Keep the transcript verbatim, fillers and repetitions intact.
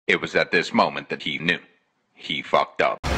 It was at this moment that he knew. He fucked up.